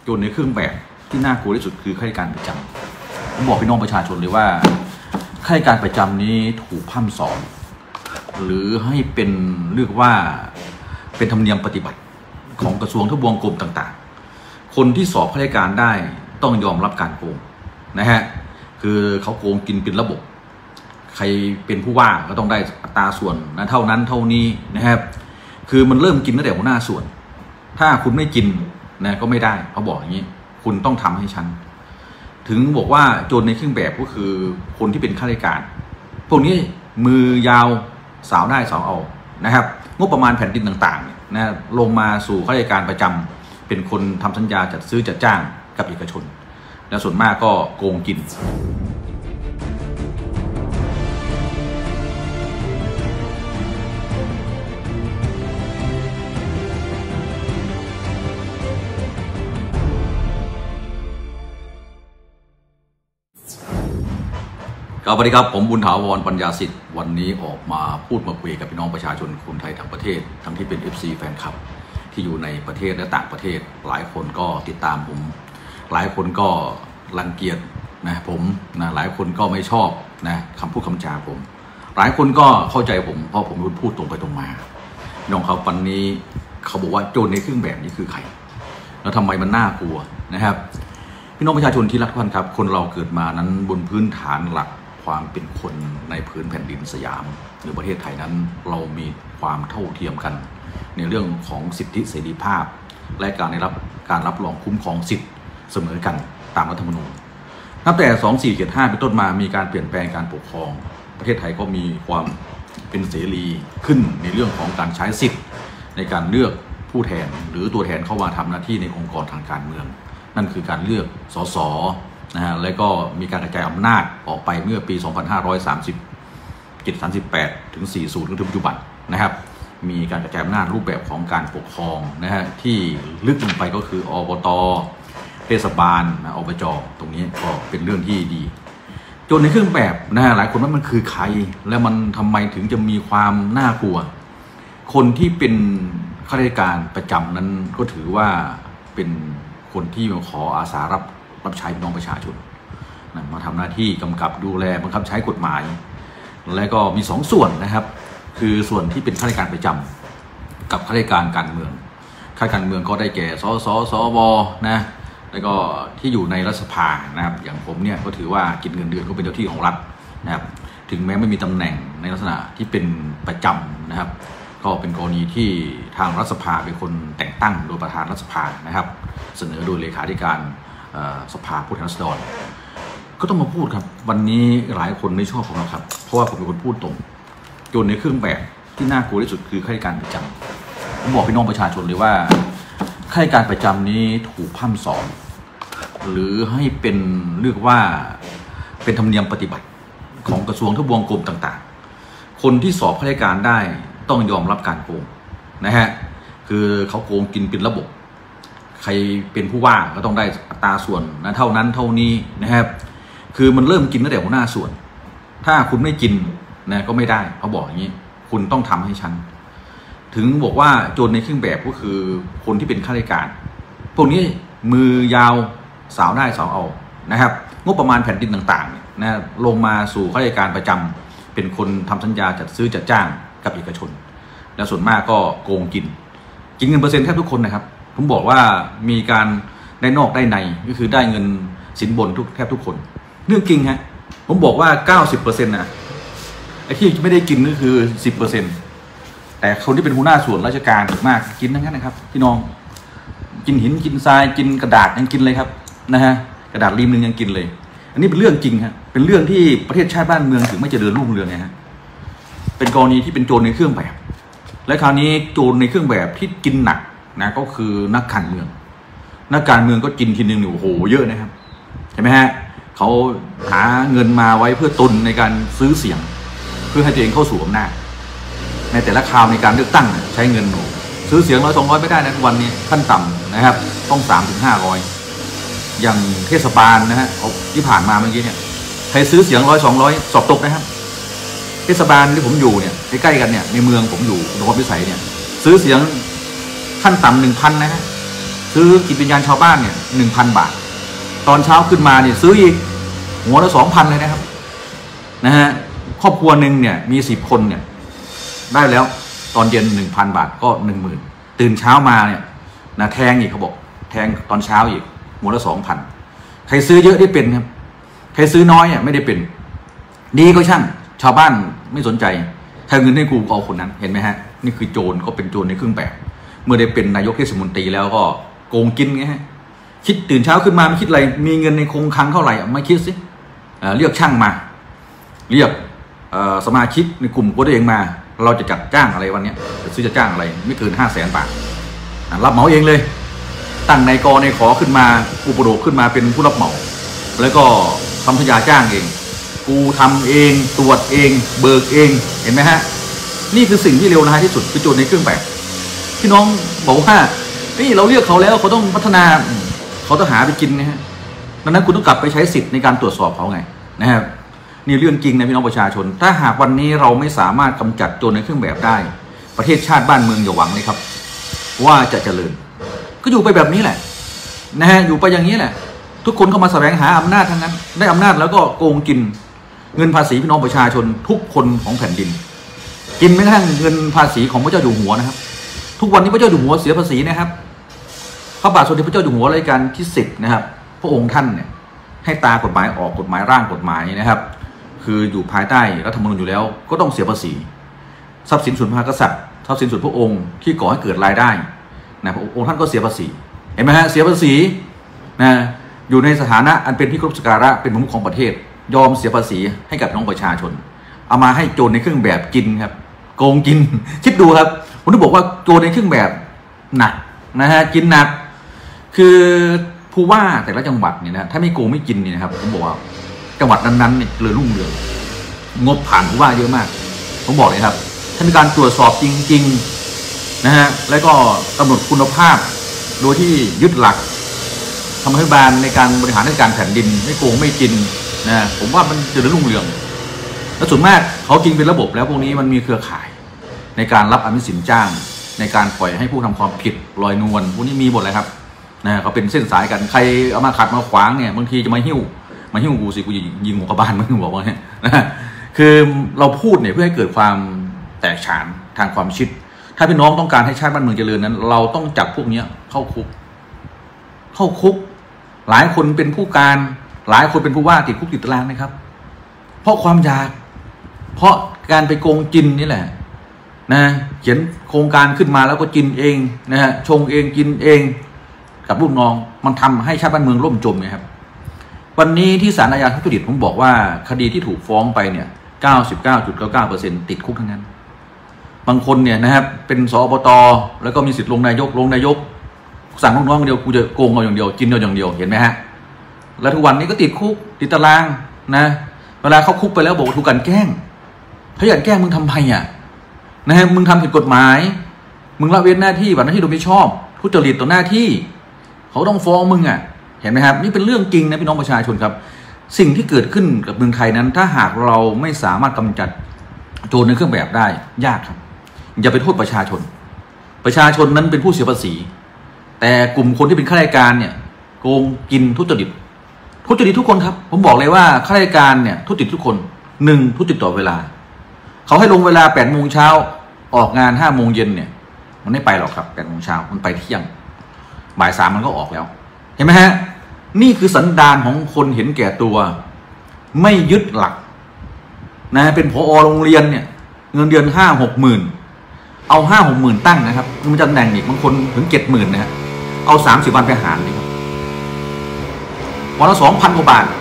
โจรในเครื่องแบบที่น่ากลัวที่สุดคือข้าราชการประจำผมบอกพี่น้องประชาชนเลยว่าข้าราชการประจำนี้ถูกพร่ำสอนหรือให้เป็นเรียกว่าเป็นธรรมเนียมปฏิบัติของกระทรวงทบวงกรมต่างๆคนที่สอบข้าราชการได้ต้องยอมรับการโกงนะฮะคือเขาโกงกินเป็นระบบใครเป็นผู้ว่าก็ต้องได้อัตราส่วนนะเท่านั้นเท่านี้นะครับคือมันเริ่มกินตั้งแต่หัวหน้าส่วนถ้าคุณไม่กินนะก็ไม่ได้เขาบอกอย่างนี้คุณต้องทำให้ฉันถึงบอกว่าโจรในเครื่องแบบก็คือคนที่เป็นข้าราชการพวกนี้มือยาวสาวได้สาวเอานะครับงบประมาณแผ่นดินต่างๆนะลงมาสู่ข้าราชการประจำเป็นคนทำสัญญาจัดซื้อจัดจ้างกับเอกชนแล้วส่วนมากก็โกงกินสวัสดีครับผมบุญถาวรปัญญาสิทธิ์วันนี้ออกมาพูดมาคุยกับพี่น้องประชาชนคนไทยทั้งประเทศทั้งที่เป็น FC แฟนคลับที่อยู่ในประเทศและต่างประเทศหลายคนก็ติดตามผมหลายคนก็รังเกียจนะผมนะหลายคนก็ไม่ชอบนะคำพูดคำจาผมหลายคนก็เข้าใจผมเพราะผมพูดตรงไปตรงมาพี่น้องเขาวันนี้เขาบอกว่าโจรในเครื่องแบบนี้คือใครแล้วทำไมมันน่ากลัวนะครับพี่น้องประชาชนที่รักทุกท่านครับคนเราเกิดมานั้นบนพื้นฐานหลักความเป็นคนในพื้นแผ่นดินสยามหรือประเทศไทยนั้นเรามีความเท่าเทียมกันในเรื่องของสิทธิเสรีภาพและการได้รับการรับรองคุ้มครองสิทธิเสมอกันตามรัฐธรรมนูญนับแต่ 2475 เป็นต้นมามีการเปลี่ยนแปลงการปกครองประเทศไทยก็มีความเป็นเสรีขึ้นในเรื่องของการใช้สิทธิในการเลือกผู้แทนหรือตัวแทนเข้ามาทำหน้าที่ในองค์กรทางการเมืองนั่นคือการเลือกสสนะฮะและก็มีการกระจายอำนาจออกไปเมื่อปี 2538 ถึง 40 ถึงปัจจุบันนะครับมีการกระจายอำนาจรูปแบบของการปกครองนะฮะที่ลึกลงไปก็คืออบต.เทศบาลนะอบจ.ตรงนี้ก็เป็นเรื่องที่ดีโจรในเครื่องแบบนะฮะหลายคนว่ามันคือใครและมันทำไมถึงจะมีความน่ากลัวคนที่เป็นข้าราชการประจำนั้นก็ถือว่าเป็นคนที่มาขออาสารับใช้พี่น้องประชาชนนะมาทำหน้าที่กำกับดูแลบังคับใช้กฎหมายและก็มี2 ส่วนนะครับคือส่วนที่เป็นข้าราชการประจำกับข้าราชการการเมืองข้าราชการเมืองก็ได้แก่สสสวนะแล้วก็ที่อยู่ในรัฐสภานะครับอย่างผมเนี่ยก็ถือว่ากินเงินเดือนก็เป็นเจ้าที่ของรัฐนะครับถึงแม้ไม่มีตำแหน่งในลักษณะที่เป็นประจำนะครับก็เป็นกรณีที่ทางรัฐสภาเป็นคนแต่งตั้งโดยประธานรัฐสภานะครับเสนอโดยเลขาธิการสภาผู้แทนราษฎรก็ต้องมาพูดครับวันนี้หลายคนไม่ชอบผมแล้วครับเพราะว่าผมเป็นคนพูดตรงโจรในเครื่องแบบที่น่ากลัวที่สุดคือข้าราชการประจำผมบอกพี่น้องประชาชนเลยว่าข้าราชการประจำนี้ถูกพร่ำสอนหรือให้เป็นเรียกว่าเป็นธรรมเนียมปฏิบัติของกระทรวงทบวงกรมต่างๆคนที่สอบข้าราชการได้ต้องยอมรับการโกงนะฮะคือเขาโกงกินเป็นระบบใครเป็นผู้ว่าก็ต้องได้อัตราส่วนนะเท่านั้นเท่านี้นะครับคือมันเริ่มกินตั้งแต่หัวหน้าส่วนถ้าคุณไม่กินนะก็ไม่ได้เขาบอกอย่างนี้คุณต้องทำให้ฉันถึงบอกว่าโจรในเครื่องแบบก็คือคนที่เป็นข้าราชการพวกนี้มือยาวสาวได้สาวเอานะครับงบประมาณแผ่นดินต่างๆนะลงมาสู่ข้าราชการประจำเป็นคนทำสัญญาจัดซื้อจัดจ้างกับเอกชนแล้วส่วนมากก็โกงกินเงินเปอร์เซ็นต์แทบทุกคนนะครับผมบอกว่ามีการได้นอกได้ในก็คือได้เงินสินบนแทบทุกคนเรื่องจริงฮะผมบอกว่า 90% นะไอ้ที่ไม่ได้กินก็คือ 10% แต่คนที่เป็นหัวหน้าส่วนราชการมากกินทั้งนั้นนะครับพี่น้องกินหินกินทรายกินกระดาษยังกินเลยครับนะฮะกระดาษริมนึงยังกินเลยอันนี้เป็นเรื่องจริงฮะเป็นเรื่องที่ประเทศชาติบ้านเมืองถึงไม่เจริญรุ่งเรืองไงฮะเป็นกรณีที่เป็นโจรในเครื่องแบบและคราวนี้โจรในเครื่องแบบที่กินหนักนะก็คือนักการเมืองก็กินทีนึงเนี่ยโอ้โหเยอะนะครับใช่ไหมฮะเขาหาเงินมาไว้เพื่อตุนในการซื้อเสียงเพื่อให้ตัวเองเข้าสู่อำนาจในแต่ละคราวในการเลือกตั้งใช้เงินซื้อเสียง100-200ไม่ได้นะวันนี้ขั้นต่ำนะครับต้อง300-500อย่างเทศบาลนะฮะที่ผ่านมาเมื่อกี้เนี่ยใครซื้อเสียง100-200สอบตกนะครับเทศบาลที่ผมอยู่เนี่ยใกล้ๆกันเนี่ยในเมืองผมอยู่นครพิสัยเนี่ยซื้อเสียงขั้นต่ำ 1,000 นะฮะซื้อจิตวิญญาณชาวบ้านเนี่ย1,000 บาทตอนเช้าขึ้นมาเนี่ยซื้ออีกหัวละ 2,000เลยนะครับนะฮะครอบครัวหนึ่งเนี่ยมี10 คนเนี่ยได้แล้วตอนเย็น 1,000 บาทก็ 10,000ตื่นเช้ามาเนี่ยนะแทงอีกเขาบอกแทงตอนเช้าอีกหัวละ 2,000ใครซื้อเยอะได้เป็นครับใครซื้อน้อยไม่ได้เป็นดีก็ช่างชาวบ้านไม่สนใจถ้าเงินให้กูเอาคนนั้นเห็นไหมฮะนี่คือโจรก็เป็นโจรในเครื่องแบบเมื่อได้เป็นนายกเทศมนตรีแล้วก็โกงกินไงฮะคิดตื่นเช้าขึ้นมาไม่คิดอะไรมีเงินในคงคลังเท่าไหร่ไม่คิดสิเรียกช่างมาเรียกสมาชิกในกลุ่มตัวเองมาเราจะจัดจ้างอะไรวันนี้จะซื้อจะจ้างอะไรไม่เกิน500,000 บาทรับเหมาเองเลยตั้งนายกในขอขึ้นมาอุปโภคขึ้นมาเป็นผู้รับเหมาแล้วก็ทำสัญญาจ้างเองกูทำเองตรวจเองเบิกเองเห็นไหมฮะนี่คือสิ่งที่เลวร้ายที่สุดคือโจรในเครื่องแบบพี่น้องบอกว่านี่เราเรียกเขาแล้วเขาต้องพัฒนาเขาต้องหาไปกินนะฮะดังนั้นคุณต้องกลับไปใช้สิทธิ์ในการตรวจสอบเขาไงนะครับนี่เรื่องจริงนะพี่น้องประชาชนถ้าหากวันนี้เราไม่สามารถกำจัดโจรในเครื่องแบบได้ประเทศชาติบ้านเมืองอย่าหวังเลยครับว่าจะเจริญก็อยู่ไปแบบนี้แหละนะฮะอยู่ไปอย่างนี้แหละทุกคนเข้ามาแสวงหาอำนาจทั้งนั้นได้อำนาจแล้วก็โกงกินเงินภาษีพี่น้องประชาชนทุกคนของแผ่นดินกินไม่กระทั่งเงินภาษีของพระเจ้าอยู่หัวนะครับทุกวันนี้พระเจ้าอยู่หัวเสียภาษีนะครับพระบาทสมเด็จพระเจ้าอยู่หัวรัชกาลที่10นะครับพระองค์ท่านเนี่ยให้ตากฎหมายออกกฎหมายร่างกฎหมายนะครับคืออยู่ภายใต้รัฐธรรมนูญอยู่แล้วก็ต้องเสียภาษีทรัพย์สินส่วนพระมหากษัตริย์ทรัพย์สินส่วนพระองค์ที่ก่อให้เกิดรายได้นะพระองค์ท่านก็เสียภาษีเห็นไหมฮะเสียภาษีนะอยู่ในสถานะอันเป็นที่เคารพสักการะเป็นประมุขของประเทศยอมเสียภาษีให้กับน้องประชาชนเอามาให้โจรในเครื่องแบบกินครับโกงกินคิดดูครับผมต้องบอกว่าโจรในเครื่องแบบหนักนะฮะกินหนักคือผู้ว่าแต่ละจังหวัดเนี่ยนะถ้าไม่โกงไม่กินเนี่ยนะครับผมบอกว่าจังหวัดนั้นๆเนี่ยเจริญรุ่งเรืองงบผ่านผู้ว่าเยอะมากผมบอกเลยครับถ้ามีการตรวจสอบจริงๆนะฮะแล้วก็กำหนดคุณภาพโดยที่ยึดหลักทำให้บานในการบริหารราชการแผ่นดินไม่โกงไม่กินนะผมว่ามันจะเจริญรุ่งเรืองและส่วนมากเขาจริงเป็นระบบแล้วพวกนี้มันมีเครือข่ายในการรับอนุสินจ้างในการปล่อยให้ผู้ทำความผิดลอยนวลพวกนี้มีหมดเลยครับนะเขาเป็นเส้นสายกันใครเอามาขัดมาขวางเนี่ยบางทีจะมาหิ้วกูสิกูยิงหัวกระบาลมึงบอกว่าเนี่ยนะคือเราพูดเนี่ยเพื่อให้เกิดความแตกฉานทางความคิดถ้าพี่น้องต้องการให้ชาติบ้านเมืองเจริญนั้นเราต้องจับพวกนี้เข้าคุกหลายคนเป็นผู้การหลายคนเป็นผู้ว่าติดคุกติดตารางนะครับเพราะความอยากเพราะการไปโกงกินนี่แหละนะเขียนโครงการขึ้นมาแล้วก็กินเองนะฮะชงเองกินเองกับลูกน้องมันทำให้ชาติบ้านเมืองล่มจมนะครับวันนี้ที่ศาลอาญาทุจริตผมบอกว่าคดีที่ถูกฟ้องไปเนี่ย 99.99% ติดคุกทั้งนั้นบางคนเนี่ยนะครับเป็นสอบต.แล้วก็มีสิทธิ์ลงนายกสั่งลูกน้องเดียวกูจะโกงเอาอย่างเดียวกินเอาอย่างเดียวเห็นไหมฮะแล้วทุกวันนี้ก็ติดคุกติดตารางนะเวลาเขาคุกไปแล้วบอกถูกกันแกล้งเขาอยากแกล้งมึงทำไมอ่ะนะฮะมึงทำผิดกฎหมายมึงละเว้นหน้าที่บัตรหน้าที่โดยไม่ชอบทุจริตต่อหน้าที่เขาต้องฟ้องมึงอ่ะเห็นไหมครับนี่เป็นเรื่องจริงนะพี่น้องประชาชนครับสิ่งที่เกิดขึ้นกับเมืองไทยนั้นถ้าหากเราไม่สามารถกำจัดโจรในเครื่องแบบได้ยากครับอย่าไปโทษประชาชนนั้นเป็นผู้เสียภาษีแต่กลุ่มคนที่เป็นข้าราชการเนี่ยโกงกินทุจริตทุกคนครับผมบอกเลยว่าข้าราชการเนี่ยทุจริตทุกคน1ทุจริตต่อเวลาเขาให้ลงเวลา 8 โมงเช้าออกงาน 5 โมงเย็นเนี่ยมันไม่ไปหรอกครับ 8 โมงเช้ามันไปเที่ยงบ่าย 3มันก็ออกแล้วเห็นไหมฮะนี่คือสันดานของคนเห็นแก่ตัวไม่ยึดหลักนะเป็นผอ.โรงเรียนเนี่ยเงินเดือน 5-6 หมื่นเอา 5-6 หมื่นตั้งนะครับมันจะตำแหน่งอีกบางคนถึง 70,000นะฮะเอา30 วันไปหารเลยครับวันละ 2,000 กว่าบาท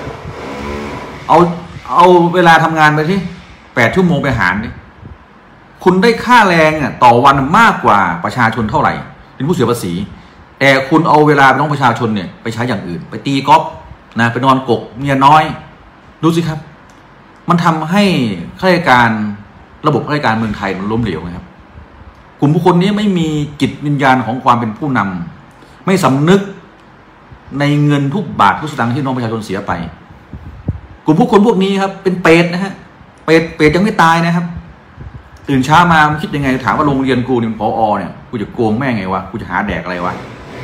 เอาเวลาทำงานไปที่8 ชั่วโมงไปหารดิคุณได้ค่าแรงต่อวันมากกว่าประชาชนเท่าไหร่เป็นผู้เสียภาษีแต่คุณเอาเวลาน้องประชาชนเนี่ยไปใช้อย่างอื่นไปตีกอล์ฟนะไปนอนกกเมียน้อยดูสิครับมันทำให้ข้าราชการระบบข้าราชการเมืองไทยมันล้มเหลวนะครับกลุ่มผู้คนนี้ไม่มีจิตวิญญาณของความเป็นผู้นำไม่สำนึกในเงินทุกบาททุกสตางค์ที่น้องประชาชนเสียไปกลุ่มผู้คนพวกนี้ครับเป็นเปรตนะฮะเปรตยังไม่ตายนะครับตื่นเช้ามาคิดยังไงถามว่าโรงเรียนกูเนี่ยผอ.เนี่ยกูจะโกงแม่ไงวะกูจะหาแดกอะไรวะ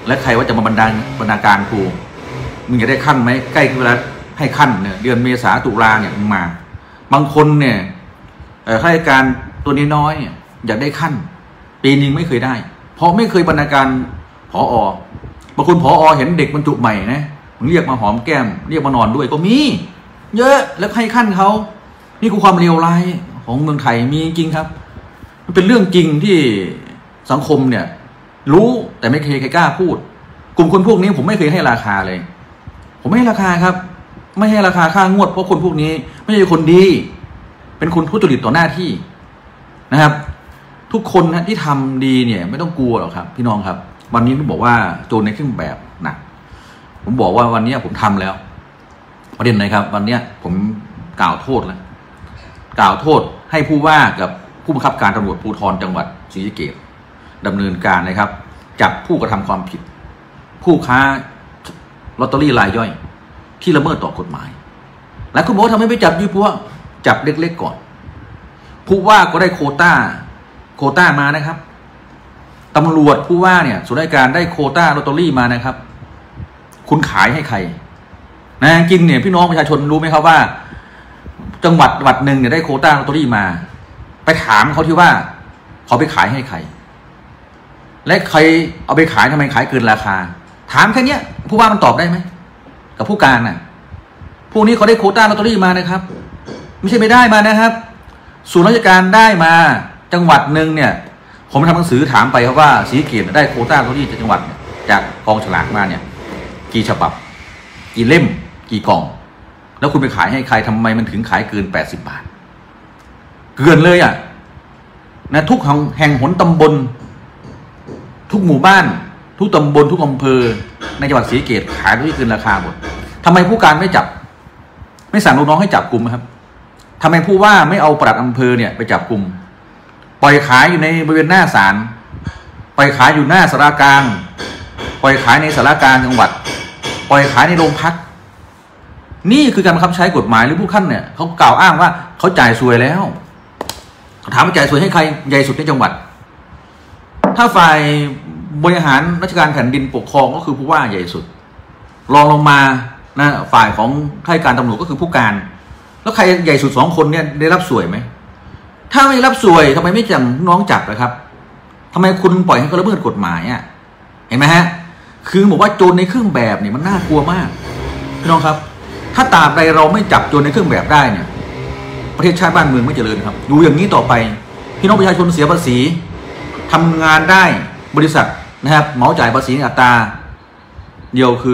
และใครว่าจะมาบรรณาการครูมึงจะได้ขั้นไหมใกล้เวลาให้ขั้นเนี่ยเดือนเมษาตุลาเนี่ยมึงมาบางคนเนี่ยข้าราชการตัวนี้น้อยเนี่ยอยากได้ขั้นปีนึงไม่เคยได้เพราะไม่เคยบรรณาการผอบางคนผอเห็นเด็กบรรจุใหม่นะมึงเรียกมาหอมแก้มเรียกมานอนด้วยก็มีเยอะแล้วให้ขั้นเขานี่คือความเลวร้ายของเมืองไทยมีจริงครับมันเป็นเรื่องจริงที่สังคมเนี่ยรู้แต่ไม่เคยใครกล้าพูดกลุ่มคนพวกนี้ผมไม่เคยให้ราคาเลยผมไม่ให้ราคาครับไม่ให้ราคาค่างวดเพราะคนพวกนี้ไม่ใช่คนดีเป็นคนทุจริตต่อหน้าที่นะครับทุกคนนะที่ทำดีเนี่ยไม่ต้องกลัวหรอกครับพี่น้องครับวันนี้ผมบอกว่าโจรในเครื่องแบบหนักผมบอกว่าวันนี้ผมทำแล้วประเด็นไหนครับวันนี้ผมกล่าวโทษแล้วกล่าวโทษให้ผู้ว่ากับผู้บังคับการตำรวจภูธรจังหวัดศรีสะเกษดำเนินการนะครับจับผู้กระทำความผิดผู้ค้าลอตเตอรี่รายย่อยที่ละเมิดต่อกฎหมายและคุณบอกว่าทำไมไม่จับยี่ปัวจับเล็กๆก่อนผู้ว่าก็ได้โควต้ามานะครับตำรวจผู้ว่าเนี่ยส่วนราชการได้โควต้าลอตเตอรี่มานะครับคุณขายให้ใครนะจริงเนี่ยพี่น้องประชาชนรู้ไหมครับว่าจังหวัดหนึ่งเนี่ยได้โควต้าลอตเตอรี่มาไปถามเขาที่ว่าเขาไปขายให้ใครและใครเอาไปขายทำไมขายเกินราคาถามแค่นี้ผู้ว่ามันตอบได้ไหมกับผู้การน่ะพวกนี้เขาได้โควต้าลอตเตอรี่มานะครับไม่ใช่ไม่ได้มานะครับส่วนราชการได้มาจังหวัดหนึ่งเนี่ยผมทำหนังสือถามไปครับว่าศรีสะเกษได้โควต้าลอตเตอรี่จากจังหวัดจากกองฉลากมาเนี่ยกี่ฉบับกี่เล่มกี่กล่องแล้วคุณไปขายให้ใครทำไมมันถึงขายเกิน80 บาทเกินเลยอ่ะนะทุกแห่งหนตำบลทุกหมู่บ้านทุกตำบลทุกอำเภอในจังหวัดศรีสะเกษขายที่เกินราคาหมดทำไมผู้การไม่จับไม่สั่งลูกน้องให้จับกลุ่มครับทำไมผู้ว่าไม่เอาปลัดอำเภอเนี่ยไปจับกลุ่มปล่อยขายอยู่ในบริเวณหน้าศาลปล่อยขายอยู่หน้าศาลากลางปล่อยขายในศาลากลางจังหวัดปล่อยขายในโรงพักนี่คือการบังคับใช้กฎหมายหรือผู้ขั้นเนี่ยเขากล่าวอ้างว่าเขาจ่ายสวยแล้วถามว่าจ่ายสวยให้ใครใหญ่สุดในจังหวัดถ้าฝ่ายบริหารราชการแผ่นดินปกครองก็คือผู้ว่าใหญ่สุดรองลงมานะฝ่ายของข้าราชการตำรวจก็คือผู้การแล้วใครใหญ่สุด2 คนเนี่ยได้รับสวยไหมถ้าไม่รับสวยทำไมไม่จับน้องจับนะครับทำไมคุณปล่อยให้เขาละเมิดกฎหมายอ่ะเห็นไหมฮะคือบอกว่าโจรในเครื่องแบบเนี่ยมันน่ากลัวมากพี่น้องครับถ้าตราบใดเราไม่จับโจรในเครื่องแบบได้เนี่ยประเทศชาติบ้านเมืองไม่เจริญครับดูอย่างนี้ต่อไปพี่น้องประชาชนเสียภาษีทำงานได้บริษัทนะครับเหมาจ่ายภาษีอัตราเดียวคือ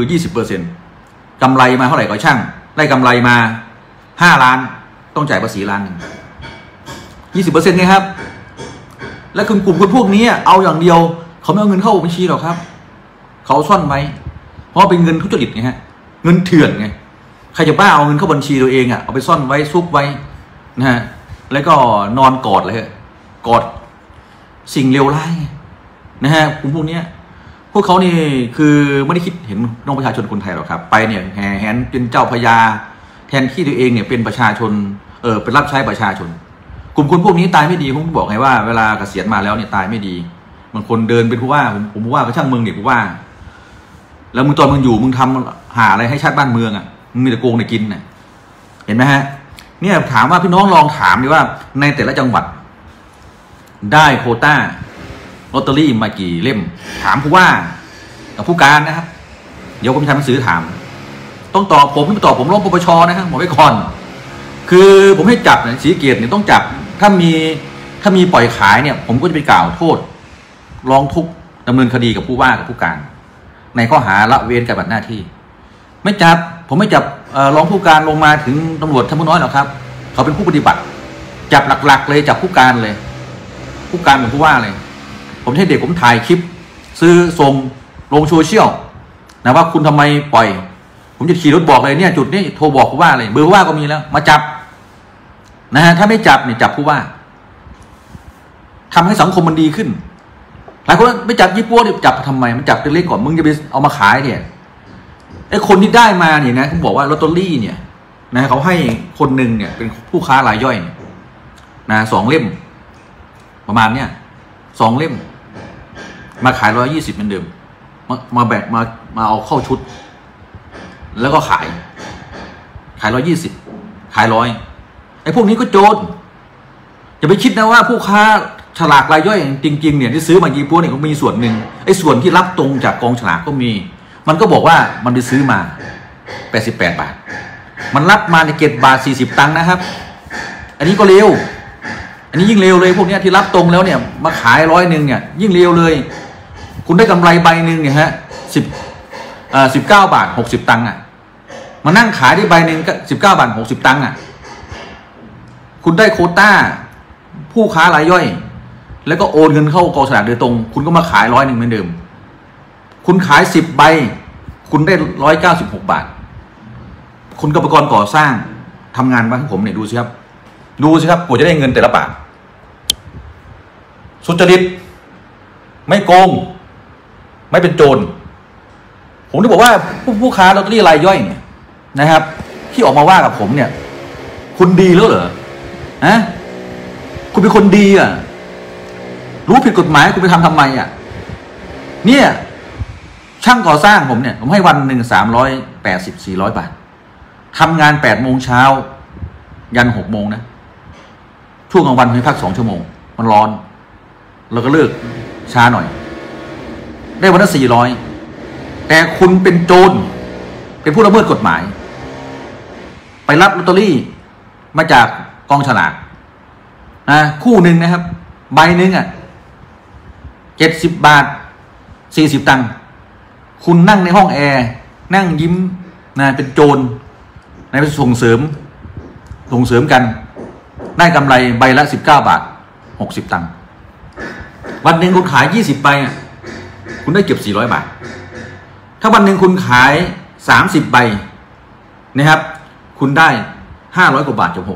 20% กำไรมาเท่าไหร่ก็ช่างได้กำไรมา5 ล้านต้องจ่ายภาษี1 ล้าน 20% ไงครับและกลุ่มคนพวกนี้เอาอย่างเดียวเขาไม่เอาเงินเข้าบัญชีหรอกครับเขาซ่อนไว้เพราะเป็นเงินทุจริตไงฮะเงินเถื่อนไงใครจะบ้าเอาเงินเข้าบัญชีตัวเองเอาไปซ่อนไว้ซุกไว้นะฮะแล้วก็นอนกอดเลยกอดสิ่งเลวร้ายนะฮะกลุ่มพวกนี้พวกเขานี่คือไม่ได้คิดเห็นน้องประชาชนคนไทยหรอกครับไปเนี่ยแห่แหนเป็นเจ้าพญาแทนที่ตัวเองเนี่ยเป็นประชาชนเป็นรับใช้ประชาชนกลุ่มคนพวกนี้ตายไม่ดีผมบอกไงว่าเวลาเกษียณมาแล้วเนี่ยตายไม่ดีบางคนเดินเป็นผู้ว่าผมผู้ว่าก็ช่างมึงเนี่ยผู้ว่าแล้วมึงตอนมึงอยู่มึงทำหาอะไรให้ชาติบ้านเมืองมึงมีแต่โกงแต่กินเห็นไหมฮะเนี่ยถามว่าพี่น้องลองถามดิว่าในแต่ละจังหวัดได้โควต้าลอตเตอรี่มากี่เล่มถามผู้ว่ากับผู้การนะครับเดี๋ยวผมทำหนังสือถามต้องตอบผมไม่ตอบผมร้องปปชนะครับบอกไว้ก่อนคือผมให้จับศรีสะเกษเนี่ยต้องจับถ้ามีปล่อยขายเนี่ยผมก็จะไปกล่าวโทษร้องทุกข์ดำเนินคดีกับผู้ว่ากับผู้การในข้อหาละเว้นการปฏิบัติหน้าที่ไม่จับผมไม่จับรองผู้การลงมาถึงตำรวจชั้นผู้น้อยหรอกครับเขาเป็นผู้ปฏิบัติจับหลักๆเลยจับผู้การเลยผู้การเป็นผู้ว่าเลยผมให้เด็กผมถ่ายคลิปซื้อส่งลงโซเชียลนะว่าคุณทำไมปล่อยผมจะขี่รถบอกเลยเนี่ยจุดนี้โทรบอกผู้ว่าเลยเบอร์ผู้ว่าก็มีแล้วมาจับนะฮะถ้าไม่จับเนี่ยจับผู้ว่าทำให้สังคมมันดีขึ้นหลายคนไม่จับยี่ปัวเนี่ยจับทำไมมันจับเล็กๆก่อนมึงจะไปเอามาขายเนี่ยไอ้คนที่ได้มาเนี่ยนะผมบอกว่าลอตเตอรี่เนี่ยนะเขาให้คนหนึ่งเนี่ยเป็นผู้ค้ารายย่อยนะ2 เล่มประมาณเนี่ย2 เล่มมาขาย120เหมือนเดิมมาแบ่งมาเอาเข้าชุดแล้วก็ขาย120ขาย100ไอ้พวกนี้ก็โจรอย่าไปคิดนะว่าผู้ค้าฉลากรายย่อยจริงๆเนี่ยที่ซื้อมายี่ปัวเนี่ยก็มีส่วนหนึ่งไอ้ส่วนที่รับตรงจากกองฉลากก็มีมันก็บอกว่ามันไปซื้อมา88 บาทมันรับมาใน7 บาท 40 ตังค์นะครับอันนี้ก็เร็วอันนี้ยิ่งเร็วเลยพวกนี้ที่รับตรงแล้วเนี่ยมาขาย100เนี่ยยิ่งเร็วเลยคุณได้กำไรใบหนึ่งเนี่ยฮะ19 บาท 60 ตังค์อ่ะมานั่งขายได้ใบหนึ่งก็19 บาท 60 ตังค์อ่ะคุณได้โควต้าผู้ค้ารายย่อยแล้วก็โอนเงินเข้ากองฉลากโดยตรงคุณก็มาขาย100เหมือนเดิมคุณขาย10 ใบคุณได้196 บาทคุณกรรมกรก่อสร้างทำงานบ้านผมเนี่ยดูสิครับกว่าจะได้เงินแต่ละบาทสุจริตไม่โกงไม่เป็นโจรผมจะบอกว่าผู้ค้าลอตเตอรี่รายย่อยเนี่ยนะครับที่ออกมาว่ากับผมเนี่ยคุณดีแล้วเหรอนะคุณเป็นคนดีอ่ะรู้ผิดกฎหมายคุณไปทำไมอ่ะเนี่ยช่างก่อสร้างผมเนี่ยผมให้วันหนึ่ง380-400 บาททำงาน8 โมงเช้ายัน6 โมงนะช่วงกลางวันให้พัก2 ชั่วโมงมันร้อนเราก็เลิกช้าหน่อยได้วันละ400แต่คุณเป็นโจรเป็นผู้ละเมิดกฎหมายไปรับลอตเตอรี่มาจากกองฉลากคู่หนึ่งนะครับใบหนึ่ง70 บาท 40 ตังค์คุณนั่งในห้องแอร์นั่งยิ้มเป็นโจรไปส่งเสริมกันได้กำไรใบละ19 บาท 60 ตังค์วันหนึ่งคุณขาย20 ใบคุณได้เก็บ400 บาทถ้าวันหนึ่งคุณขาย30 ใบนะครับคุณได้500 กว่าบาทจาก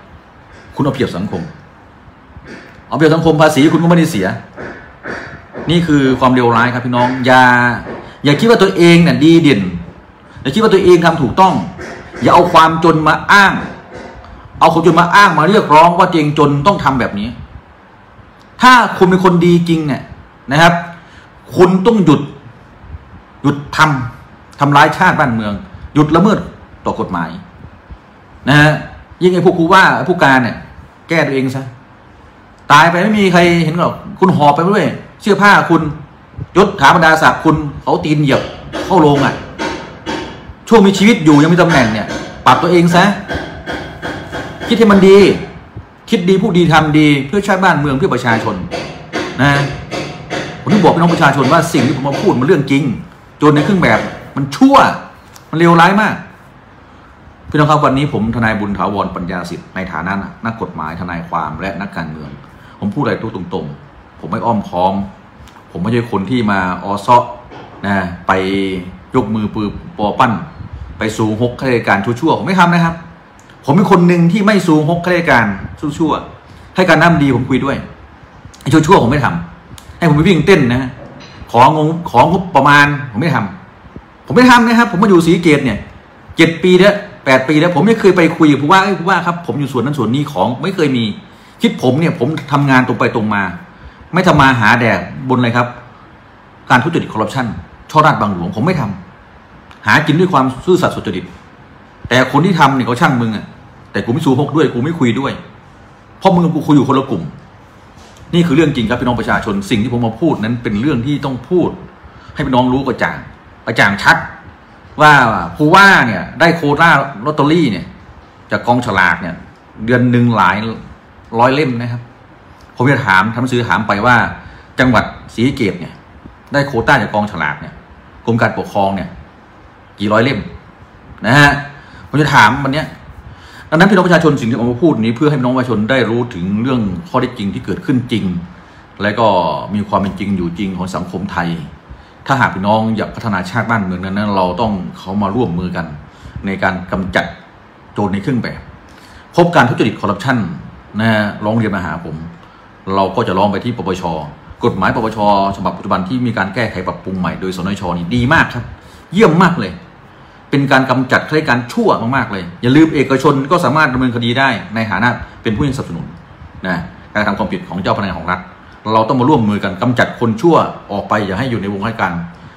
600คุณเอาเปรียบสังคมภาษีคุณก็ไม่ได้เสียนี่คือความเลวร้ายครับพี่น้องอย่าคิดว่าตัวเองเนี่ยดีเด่นอย่าคิดว่าตัวเองทำถูกต้องอย่าเอาความจนมาอ้างเอาความจนมาอ้างมาเรียกร้องว่าตัวเองจนต้องทำแบบนี้ถ้าคุณเป็นคนดีจริงเนี่ยนะครับคุณต้องหยุดทำร้ายชาติบ้านเมืองหยุดละเมิดต่อกฎหมายนะฮะยิ่งไอ้พวกผู้การเนี่ยแก้ตัวเองซะตายไปไม่มีใครเห็นหรอกคุณหอบไปด้วยเสื้อผ้าคุณยศถาบรรดาศักดิ์คุณเขาตีนเหยียบเข้าโรงช่วงมีชีวิตอยู่ยังมีตำแหน่งเนี่ยปรับตัวเองซะคิดให้มันดีคิดดีพูดดีทำดีเพื่อชาติบ้านเมืองเพื่อประชาชนนะผมต้องบอกพี่น้องประชาชนว่าสิ่งที่ผมมาพูดมันเรื่องจริงโจรในเครื่องแบบมันชั่วมันเลวร้ายมากพี่น้องครับวันนี้ผมทนายบุญถาวรปัญญาสิทธิ์ในฐานะนักกฎหมายทนายความและนักการเมืองผมพูดอะไรตรงๆผมไม่อ้อมค้อมผมไม่ใช่คนที่มาซอนะไปยกมือปืนปอปั้นไปสู่ฮกข้าราชการชั่วๆผมไม่ทำนะครับผมเป็นคนหนึ่งที่ไม่สู่ฮกข้าราชการชั่วๆให้การน้ำดีผมคุยด้วยไอ้ชั่วๆผมไม่ทำให้ผมไปวิ่งเต้นนะของประมาณผมไม่ทำนะครับผมมาอยู่ศรีเกตเนี่ย7 ปีแล้ว8 ปีแล้วผมไม่เคยไปคุยกับผู้ว่าครับผมอยู่ส่วนนั้นส่วนนี้ของไม่เคยมีคิดผมเนี่ยผมทำงานตรงไปตรงมาไม่ทำมาหาแดกบนอะไรครับการทุจริตคอร์รัปชันช่อราชบังหลวงผมไม่ทำหากินด้วยความซื่อสัตย์สุจริตแต่คนที่ทำเนี่ยเขาช่างมึงแต่กูไม่สู้พกด้วยกูไม่คุยด้วยเพราะมึงกูคุยอยู่คนละกลุ่มนี่คือเรื่องจริงครับพี่น้องประชาชนสิ่งที่ผมมาพูดนั้นเป็นเรื่องที่ต้องพูดให้พี่น้องรู้กระจ่างชัดว่าผู้ว่าเนี่ยได้โควต้าลอตเตอรี่เนี่ยจากกองฉลากเนี่ยเดือนหนึ่งหลายร้อยเล่มนะครับผมจะทำหนังสือถามไปว่าจังหวัดศรีสะเกษเนี่ยได้โควต้าจากกองฉลากเนี่ยกรมการปกครองเนี่ยกี่ร้อยเล่มนะฮะผมจะถามวันนี้ดังนั้นพี่น้องประชาชนสิ่งที่ผมมาพูดนี้เพื่อให้พี่น้องประชาชนได้รู้ถึงเรื่องข้อเท็จจริงที่เกิดขึ้นจริงและก็มีความเป็นจริงอยู่จริงของสังคมไทยถ้าหากพี่น้องอยากพัฒนาชาติบ้านเมืองนั้นเราต้องเขามาร่วมมือกันในการกำจัดโจรในเครื่องแบบพบการทุจริตคอร์รัปชันนะร้องเรียนมาหาผมเราก็จะร้องไปที่ปปช.กฎหมายปปช.ฉบับปัจจุบันที่มีการแก้ไขปรับปรุงใหม่โดยสนช.นี่ดีมากครับเยี่ยมมากเลยเป็นการกำจัดข้าราชการชั่วมากๆเลยอย่าลืมเอกชนก็สามารถดำเนินคดีได้ในฐานะเป็นผู้สนับสนุนนะการทำความผิดของเจ้าพนักงานของรัฐเราต้องมาร่วมมือกันกำจัดคนชั่วออกไปอย่าให้อยู่ในวงราชการ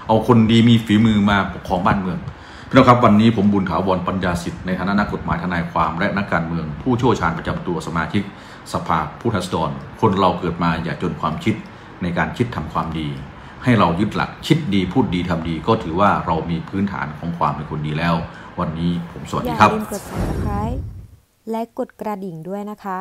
เอาคนดีมีฝีมือมาปกครองบ้านเมืองพี่น้องครับวันนี้ผมบุญถาวรปัญญาสิทธิ์ในฐานะนักกฎหมายทนายความและนักการเมืองผู้เชี่ยวชาญประจำตัวสมาชิกสภาผู้แทนราษฎรคนเราเกิดมาอย่าจนความคิดในการคิดทำความดีให้เรายึดหลักคิดดีพูดดีทำดีก็ถือว่าเรามีพื้นฐานของความเป็นคนดีแล้ววันนี้ผมสวัสดีครับอย่าลืมกด Subscribe และกดกระดิ่งด้วยนะคะ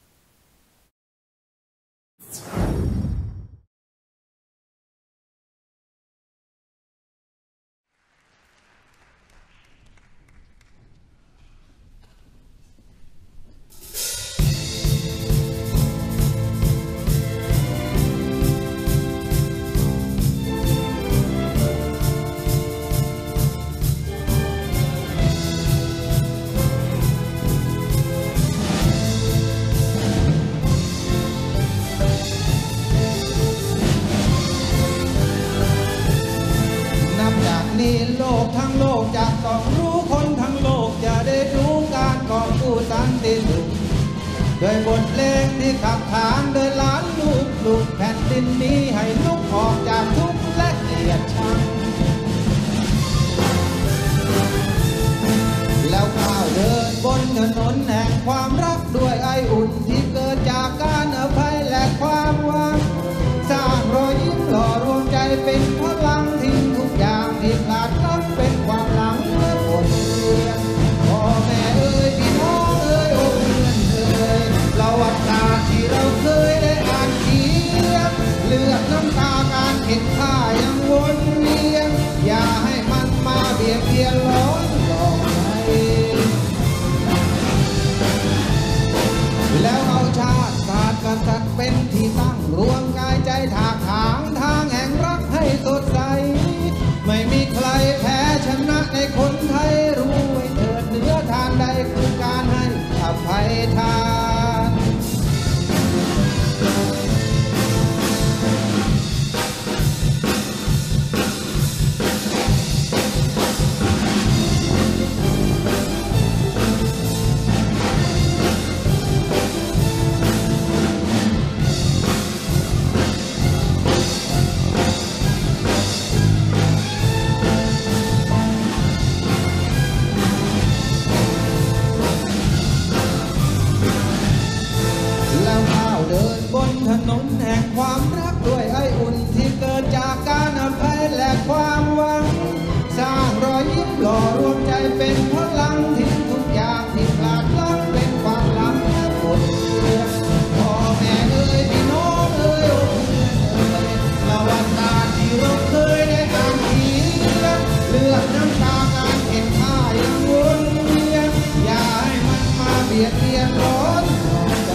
โลกทั้งโลกจะต้องรู้คนทั้งโลกจะได้รู้การกอบกู้สันติสุขโดยบทเพลงที่ขับขานโดยล้านลูกแผ่นดินนี้ให้ลุกออกจากทุกข์และเกลียดชังแล้วก้าวเดินบนถนนแห่งความรักด้วยไออุ่นที่เกิดจากการอภัยและความหวังสร้างรอยยิ้มหล่อรวมใจเป็นพลังทิ้งทุกอย่างที่พลาดพลั้งเป็นความหลังเมื่อบทเรียนพ่อแม่เอ่ยพี่น้องเอ่ยโอ้เพื่อนเอ่ยประวัติศาสตร์ที่เราเคยได้อ่านเขียนเลือดน้ำตาการเข็นฆ่ายังวนเวียนอย่าให้มันมาเบียดเบียนล้อนหลอกใครแล้วเอาชาติศาสตร์กษัตริย์เป็นที่ตั้งรวมกายใจถากถางทางแห่งรักให้สดใสไม่มีใครแพ้ชนะในคนไทยรู้ไว้เถิดเหนือทานใดคือการให้อภัยทานเดินบนถนนแห่งความรักด้วยไออุ่นที่เกิดจากการอภัยและความหวังสร้างรอยยิ้มหล่อรวมใจเป็นพลังทิ้งทุกอย่างที่พลาดพลั้งเป็นความหลังและบทเรียนพ่อแม่เอ่ยพี่น้องเอ่ยโอ้เพื่อนเอ่ยประวัติศาสตร์ที่เราเคยได้อ่านเขียนเลือดน้ำตาการเข็นฆ่ายังวนเวียนอย่าให้มันมาเบียดเบียนร้อนใจ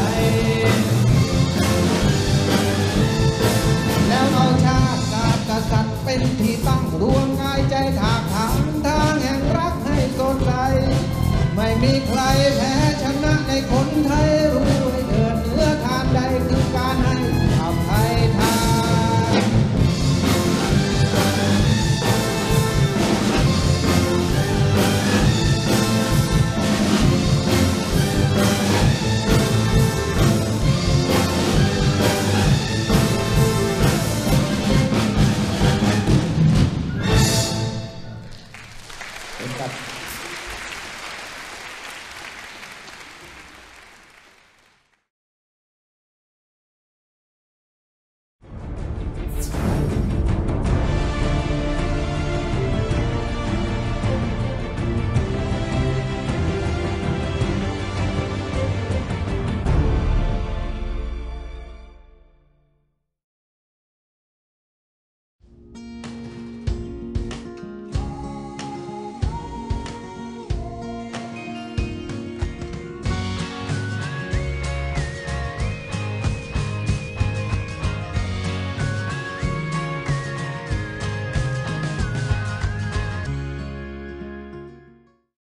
แล้วเอาชาติศาสตร์กษัตริย์เป็นที่ตั้งรวมกายใจถากถางทางแห่งรักให้สดใสไม่มีใครแพ้ชนะในคนไทยรู้ไว้เถิดเหนือทานใดคือการให้อภัยทานครับ